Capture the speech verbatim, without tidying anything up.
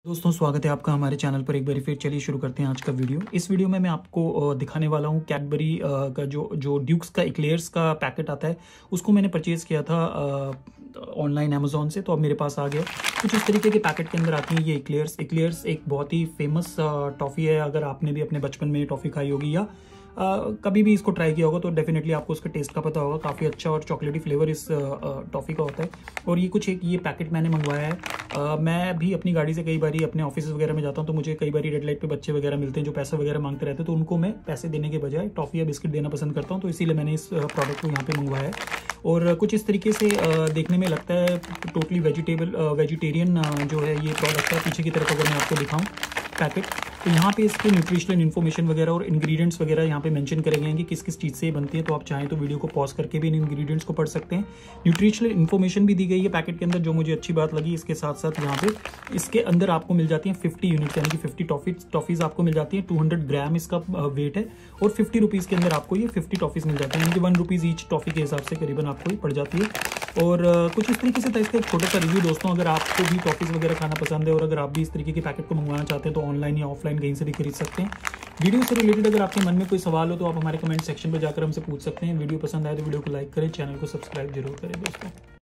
दोस्तों स्वागत है आपका हमारे चैनल पर एक बार फिर। चलिए शुरू करते हैं आज का वीडियो। इस वीडियो में मैं आपको दिखाने वाला हूं कैडबरी का जो जो ड्यूक्स का एक्लेयर्स का पैकेट आता है, उसको मैंने परचेज़ किया था ऑनलाइन अमेजोन से। तो अब मेरे पास आ गया। कुछ इस तरीके के पैकेट के अंदर आती हैं ये एक्लेयर्स। एक्लेयर्स एक बहुत ही फेमस टॉफ़ी है। अगर आपने भी अपने बचपन में टॉफ़ी खाई होगी या Uh, कभी भी इसको ट्राई किया होगा तो डेफिनेटली आपको उसका टेस्ट का पता होगा। काफ़ी अच्छा और चॉकलेटी फ्लेवर इस टॉफ़ी का होता है। और ये कुछ एक ये पैकेट मैंने मंगवाया है। uh, मैं भी अपनी गाड़ी से कई बार अपने ऑफिस वगैरह में जाता हूँ तो मुझे कई बार रेड लाइट पे बच्चे वगैरह मिलते हैं जो पैसे वगैरह मांगते रहते हैं, तो उनको मैं पैसे देने के बजाय टॉफ़ी या बिस्किट देना पसंद करता हूँ। तो इसीलिए मैंने इस प्रोडक्ट को यहाँ पर मंगवाया है। और कुछ इस तरीके से देखने में लगता है टोटली वेजिटेबल वेजिटेरियन जो है ये प्रोडक्ट है। पीछे की तरफ अगर मैं आपको दिखाऊँ पैकेट, तो यहाँ पे इसके न्यूट्रिशनल इन्फॉर्मेशन वगैरह और इंग्रेडिएंट्स वगैरह यहाँ पे मेंशन करे गए हैं कि किस किस चीज़ से ये बनती है। तो आप चाहें तो वीडियो को पॉज करके भी इन इंग्रेडिएंट्स को पढ़ सकते हैं। न्यूट्रिशनल इन्फॉर्मेशन भी दी गई है पैकेट के अंदर, जो मुझे अच्छी बात लगी। इसके साथ साथ यहाँ पे इसके अंदर आपको मिल जाती हैं फिफ्टी यूनिट यानी कि फिफ्टी टॉफीज टॉफीज़ आपको मिल जाती हैं। टू हंड्रेड ग्राम इसका वेट है और फिफ्टी रुपीज़ के अंदर आपको ये फिफ्टी टॉफीज़ मिल जाती हैं, यानी कि वन रुपीज़ ईच टॉफ़ी के हिसाब से करीबन आपको ये पड़ जाती है। और कुछ इस तरीके से था इसका एक छोटा सा रिव्यू। दोस्तों अगर आपको भी टॉफीज़ वगैरह खाना पसंद है और अगर आप भी इस तरीके के पैकेट को मंगवाना चाहते हैं तो ऑनलाइन या ऑफलाइन कहीं से भी खरीद सकते हैं। वीडियो से रिलेटेड अगर आपके मन में कोई सवाल हो तो आप हमारे कमेंट सेक्शन पर जाकर हमसे पूछ सकते हैं। वीडियो पसंद आए तो वीडियो को लाइक करें, चैनल को सब्सक्राइब जरूर करें दोस्तों।